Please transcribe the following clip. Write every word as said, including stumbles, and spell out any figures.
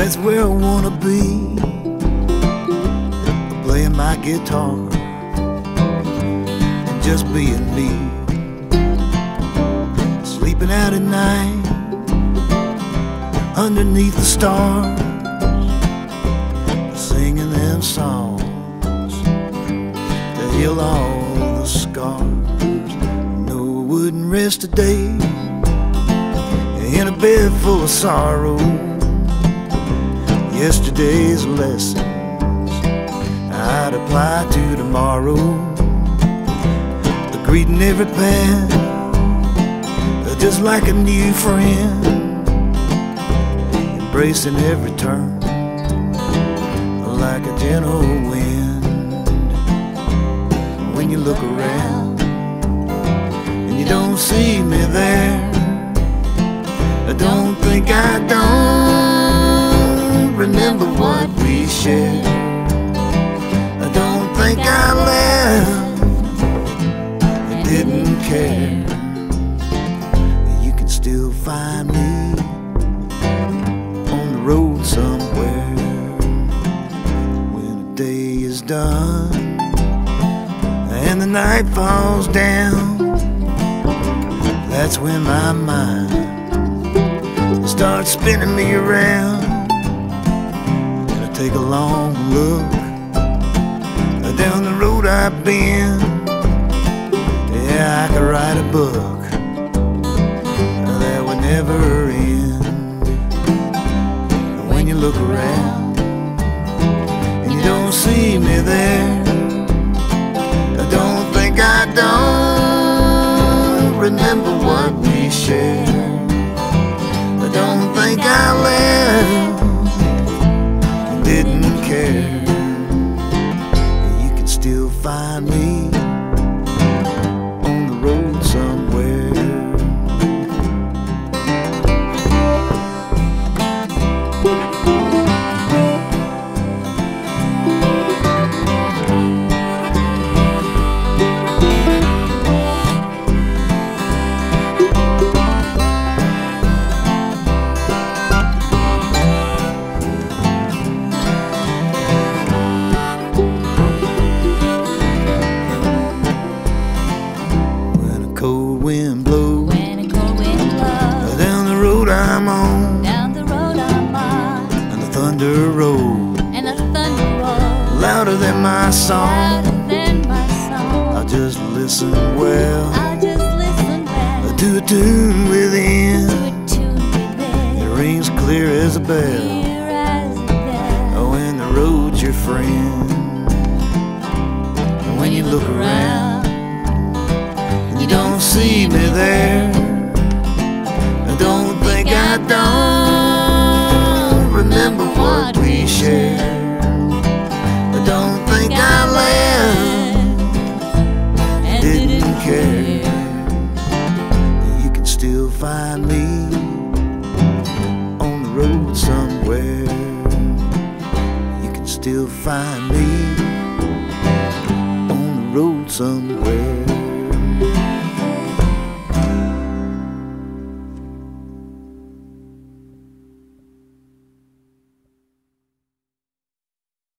That's where I wanna be, playing my guitar and just being me, sleeping out at night underneath the stars, singing them songs to heal all the scars. No, I wouldn't rest a day in a bed full of sorrow. Yesterday's lessons I'd apply to tomorrow, greeting every path just like a new friend, embracing every turn like a gentle wind. When you look around and you don't see me there, I don't think I don't remember what we shared. I don't think I left, I didn't care. You can still find me on the road somewhere. When a day is done and the night falls down, that's when my mind starts spinning me around. And I take a long look down the road I've been. Yeah, I could write a book that would never end. And when you look around and you don't see me there, I don't think I don't remember what we shared. I don't think I left, didn't care. You can still find me on the road somewhere. Cold wind blows, when a cold wind blows, down the road I'm on, down the road I'm on, and the thunder rolls, and the thunder rolls, louder than my song. louder than my song. I'll just listen well, I'll just listen well to a tune within. to a tune within. It rings clear as a bell, Clear as a bell. oh, when the road's your friend. And when you look around, you don't see me there, I don't think I don't remember what we shared. I don't think I left, and didn't care. You can still find me on the road somewhere. You can still find me on the road somewhere.